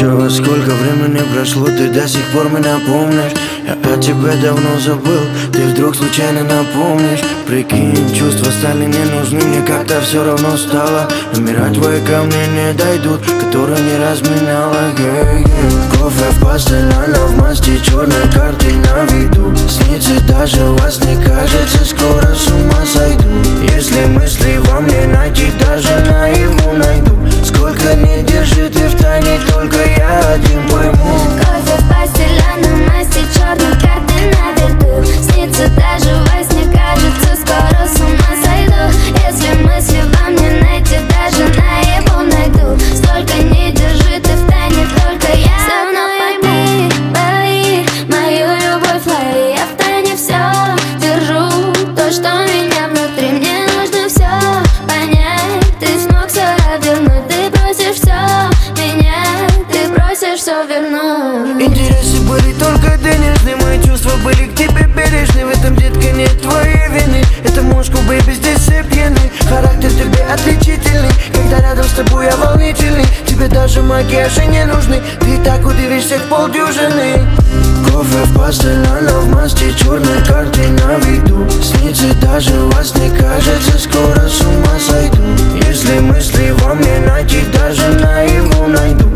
Чё, сколько времени прошло, ты до сих пор меня помнишь? Я о тебе давно забыл, ты вдруг случайно напомнишь. Прикинь, чувства стали не нужны, мне как-то все равно стало. Номера твои ко мне не дойдут, которые не разменяла. Кофе в постель, она в масти, черной карты на виду. Снится даже во сне, кажется, скоро с ума сойду. Если мысли во мне найти, даже наяву найду. Сколько не держи ты в тайне, только я один пойму. Кофе в постель, она в масти, черной карты на виду. Снится даже во сне, кажется, скоро с ума сойду. Если мысли во мне найти, даже наяву найду. Сколько не держи ты в тайне, только я давно пойму. Лови мою любовь, лови, я в тайне все держу. То, что меня внутри, мне нужно все понять. Ты смог все развернуть, ты просишь все менять, ты просишь все вернуть. Интересы были только денежные, мои чувства были к тебе бережны. В этом, детка, нет твоей вины. Это мушку, бэйби, здесь все пьяны. Характер тебе отличительный, когда рядом с тобой я волнительный. Тебе даже макияжи не нужны, ты так удивишься в полдюжины. Кофе в постель, она в масти, черной карты на виду. Снится даже во сне, кажется, скоро с ума сойду. Если мысли во мне найти, даже наяву найду.